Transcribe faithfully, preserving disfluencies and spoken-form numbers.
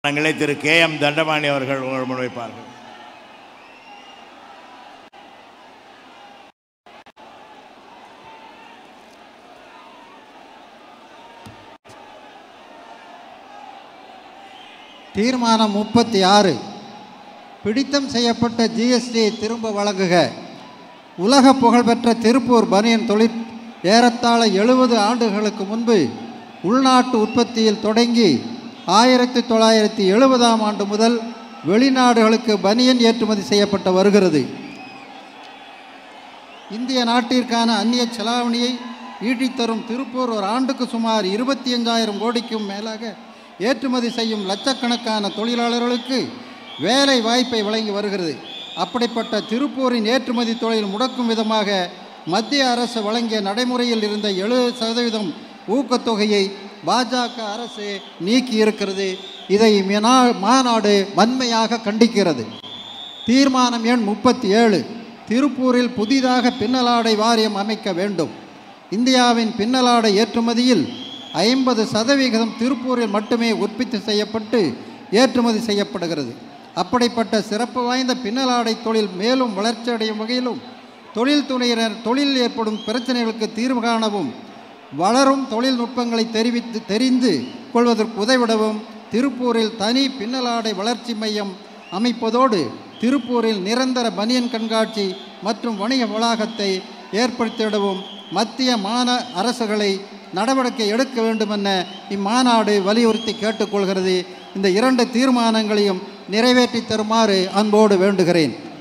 தங்களை திரு K M Dandapani அவர்கள் முன்வைப்பார்கள். தீர்மானம் முப்பத்தி ஆறு, பிடித்தம் செய்யப்பட்ட ஜிஎஸ்டியை திரும்ப வழங்குக. உலக புகழ்பெற்ற திருப்பூர் பனியன் தொழிற் ஏறத்தாழ எழுபது ஆண்டுகளுக்கு முன்பு உள்நாட்டு உற்பத்தியில் தொடங்கி ஆயிரத்தி தொள்ளாயிரத்தி எழுபதாம் ஆண்டு முதல் வெளிநாடுகளுக்கு பனியன் ஏற்றுமதி செய்யப்பட்டு வருகிறது. இந்திய நாட்டிற்கான அந்நிய செலாவணியை ஈட்டித்தரும் திருப்பூர் ஒரு ஆண்டுக்கு சுமார் இருபத்தி அஞ்சாயிரம் கோடிக்கும் மேலாக ஏற்றுமதி செய்யும் லட்சக்கணக்கான தொழிலாளர்களுக்கு வேலை வாய்ப்பை வழங்கி வருகிறது. அப்படிப்பட்ட திருப்பூரின் ஏற்றுமதி தொழில் முடக்கும் விதமாக மத்திய அரசு வழங்கிய நடைமுறையில் இருந்த எழுபது சதவீதம் ஊக்கத்தொகையை பாஜக அரசு நீக்கி இருக்கிறது. இதை மாநாடு வன்மையாக கண்டிக்கிறது. தீர்மானம் எண் முப்பத்தி ஏழு, திருப்பூரில் புதிதாக பின்னலாடை வாரியம் அமைக்க வேண்டும். இந்தியாவின் பின்னலாடை ஏற்றுமதியில் ஐம்பது சதவிகிதம் திருப்பூரில் மட்டுமே உற்பத்தி செய்யப்பட்டு ஏற்றுமதி செய்யப்படுகிறது. அப்படிப்பட்ட சிறப்பு வாய்ந்த பின்னலாடை தொழில் மேலும் வளர்ச்சியடையும் வகையிலும் தொழில்துறையினர் தொழில் ஏற்படும் பிரச்சனைகளுக்கு தீர்வு காணவும் வளரும் தொழில்நுட்பங்களை தெரிவித்து தெரிந்து கொள்வதற்கு உதவிடவும் திருப்பூரில் தனி பின்னலாடை வளர்ச்சி மையம் அமைப்பதோடு திருப்பூரில் நிரந்தர பனியன் கண்காட்சி மற்றும் வணிக வளாகத்தை ஏற்படுத்திவிடவும் மத்திய மாநில அரசுகளை நடவடிக்கை எடுக்க வேண்டுமென இம்மாநாடு வலியுறுத்தி கேட்டுக்கொள்கிறது. இந்த இரண்டு தீர்மானங்களையும் நிறைவேற்றி தருமாறு அன்போடு வேண்டுகிறேன்.